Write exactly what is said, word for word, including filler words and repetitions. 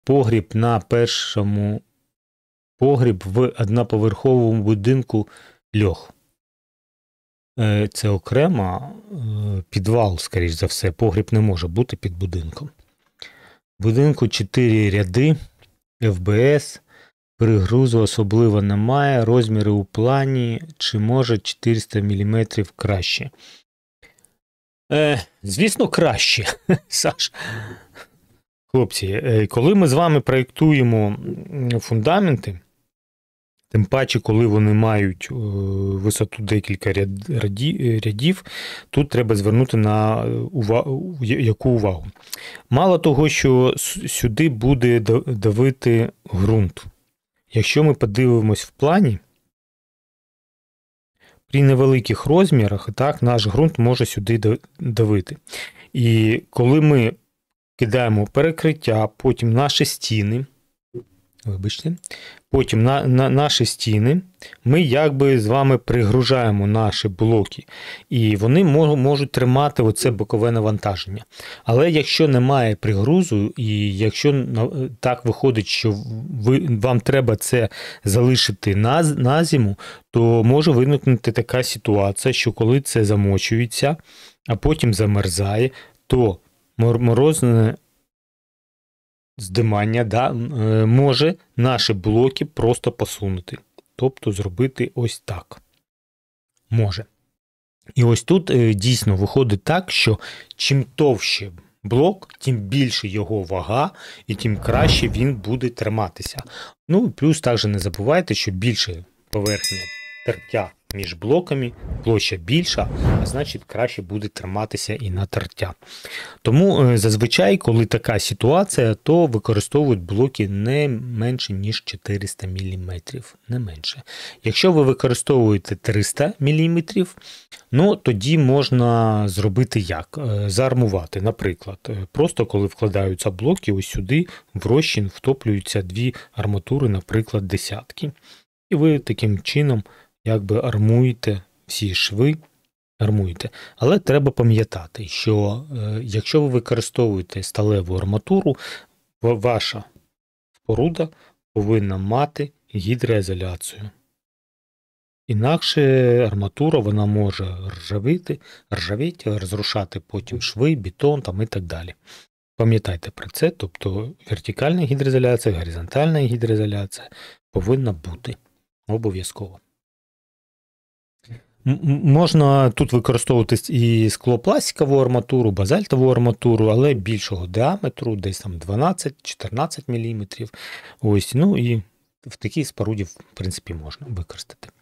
погріб на першому погріб в одноповерховому будинку льох. Це окремо підвал, скоріш за все. Погріб не може бути під будинком. В будинку чотири ряди, еф бе ес, перегрузу особливо немає, розміри у плані, чи може чотириста міліметрів краще? Е, звісно, краще, Саш. Хлопці, коли ми з вами проєктуємо фундаменти, тим паче, коли вони мають висоту декілька рядів, тут треба звернути на увагу, яку увагу. Мало того, що сюди буде давити ґрунт. Якщо ми подивимось в плані, при невеликих розмірах, так, наш ґрунт може сюди давити. І коли ми кидаємо перекриття, потім наші стіни, вибачте, потім на, на наші стіни, ми якби з вами пригружаємо наші блоки, і вони можуть тримати оце бокове навантаження. Але якщо немає пригрузу, і якщо так виходить, що ви, вам треба це залишити на, на зиму, то може виникнути така ситуація, що коли це замочується, а потім замерзає, то морозне здимання, да, може наші блоки просто посунути. Тобто зробити ось так. Може. І ось тут дійсно виходить так, що чим товще блок, тим більше його вага, і тим краще він буде триматися. Ну, плюс також не забувайте, що більше поверхня тертя між блоками, площа більша, а значить краще буде триматися і на тертя. Тому зазвичай, коли така ситуація, то використовують блоки не менше, ніж чотириста міліметрів, не менше. Якщо ви використовуєте триста міліметрів, ну тоді можна зробити як? Заармувати, наприклад. Просто коли вкладаються блоки, ось сюди в розчин втоплюються дві арматури, наприклад, десятки. І ви таким чином якби армуєте всі шви, армуєте. Але треба пам'ятати, що е, якщо ви використовуєте сталеву арматуру, ваша споруда повинна мати гідроізоляцію. Інакше арматура вона може ржавіти, ржавіти, розрушати потім шви, бетон там і так далі. Пам'ятайте про це, тобто вертикальна гідроізоляція, горизонтальна гідроізоляція повинна бути обов'язково. Можна тут використовувати і склопластикову арматуру, базальтову арматуру, але більшого діаметру, десь там дванадцять-чотирнадцять міліметрів. Ось, ну і в такій споруді, в принципі, можна використати.